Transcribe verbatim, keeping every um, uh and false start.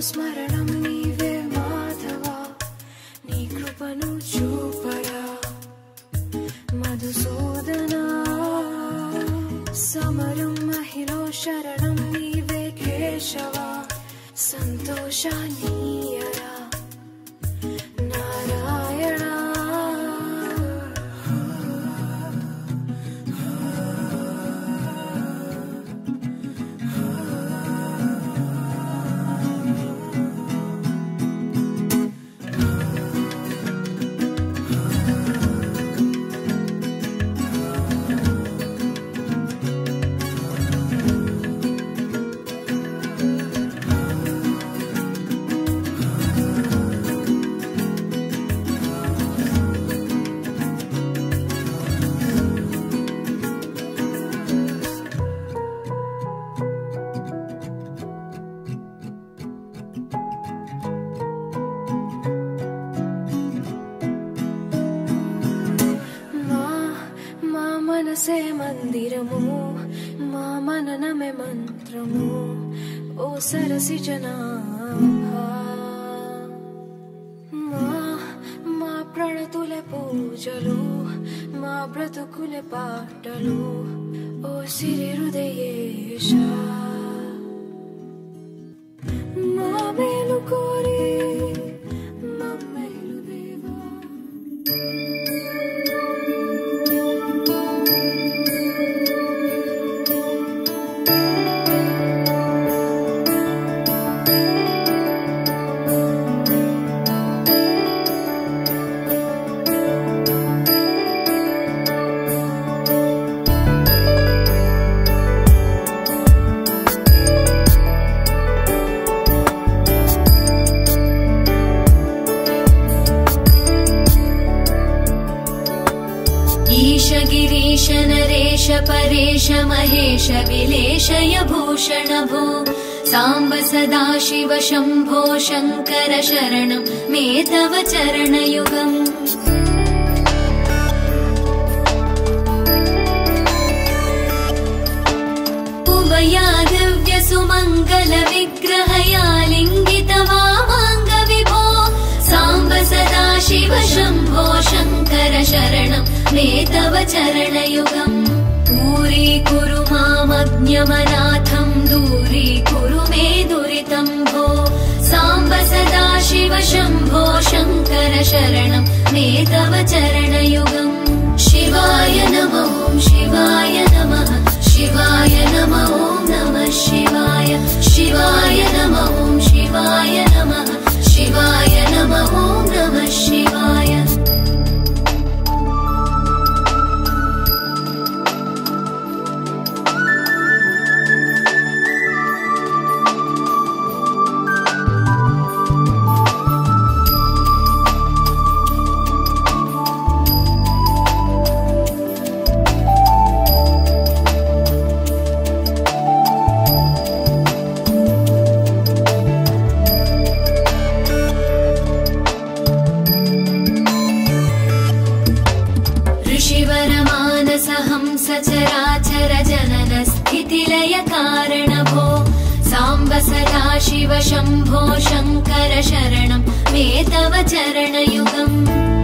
స్మరణం నీవే మాధవా నీ కృపను చూపరా మధుసూదనా సమరం మహిలో శరణం నీవే కేశవా సంతోషానీయరా నారాయణ మనసే మందిరము మా మననమే మంత్రము ఓ సరసి జనాభా మా మా ప్రణతులే పూజలు మా బ్రతుకులే పాటలు ఓ సిరి హృదయేశ మా మేలు కోరి మమ్మేలు దేవా गिरीश नरेश परेश महेश विलेशय भूषण भो सांब सदा शिव शंभो शंकर शरणं मे तव चरणयुगम् उभया दिव्य सुमंगल विग्रहया लिंगित वामांग विभो सांब सदा शिव शंभो शंकर शरणं मे तव चरणयुगम् दूरीकुरु मामज्ञमनाथं दूरीकुरु मे दुरितं भो सांब सदा शिव शंभो शंकर शरणं मे तव चरणयुगम् शिवाय नमः शिवाय नमः शिवाय नमः नमः शिवाय शिवाय नमः शिवाय नमः शिवाय नमः नमः शिवाय सचराचर जनन स्थितिलय कारण भो सांब सदा शिव शंभो शंकर शरणं मे तव चरणयुगम्